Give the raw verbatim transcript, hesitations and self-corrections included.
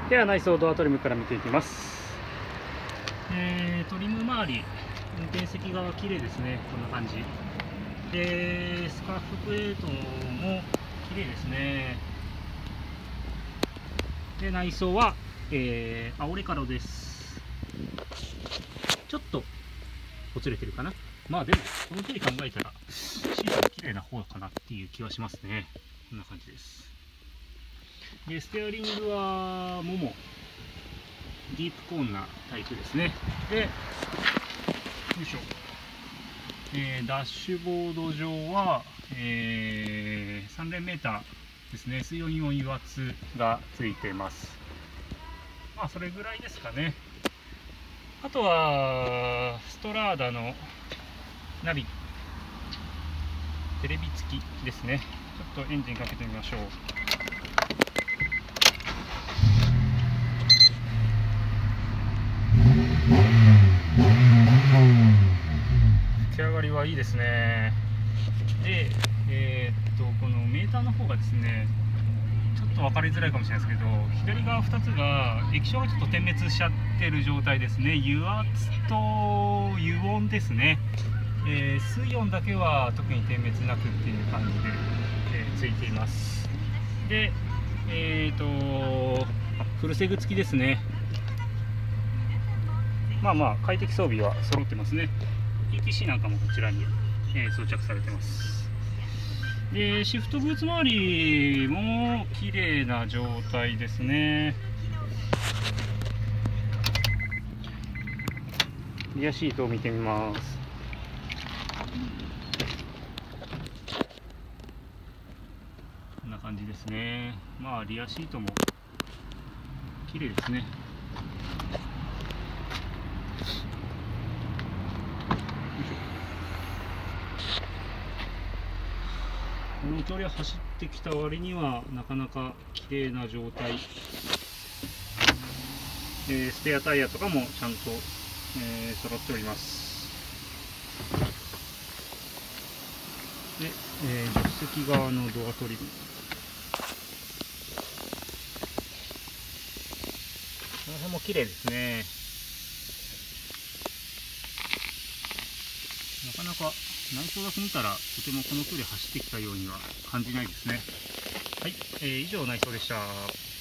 では内装ドアトリムから見ていきます。 えー、トリム周り、運転席側綺麗ですね。こんな感じで、スカーフプレートも綺麗ですね。で、内装は、えー、青レカロです。ちょっとほつれてるかな。まあでもこの距離考えたらシートが綺麗な方かなっていう気はしますね。こんな感じです。で、ステアリングはももディープコーンなタイプですね。で、よいしょ、えー、ダッシュボード上は、えー、さん連メーターですね。水温イオン油圧がついてます。まあそれぐらいですかね。あとはストラーダのナビテレビ付きですね。ちょっとエンジンかけてみましょう。吹き上がりはいいですね。で、えー、っとこのメーターの方がですね、ちょっと分かりづらいかもしれないですけど、左側ふたつが液晶がちょっと点滅しちゃってる状態ですね。油圧と油温ですね。えー、水温だけは特に点滅なくっていう感じで、えー、ついています。で、えーとフルセグ付きですね。まあまあ快適装備は揃ってますね。イーティーシー なんかもこちらに、えー、装着されてます。で、シフトブーツ周りも綺麗な状態ですね。リアシートを見てみます。こんな感じですね。まあリアシートも綺麗ですね。この距離走ってきた割にはなかなか綺麗な状態。えー、スペアタイヤとかもちゃんと、えー、揃っております。で、えー、助手席側のドアトリム、この辺も綺麗ですね。なかなか内装だけ見たらとてもこの距離走ってきたようには感じないですね。はい、えー、以上内装でした。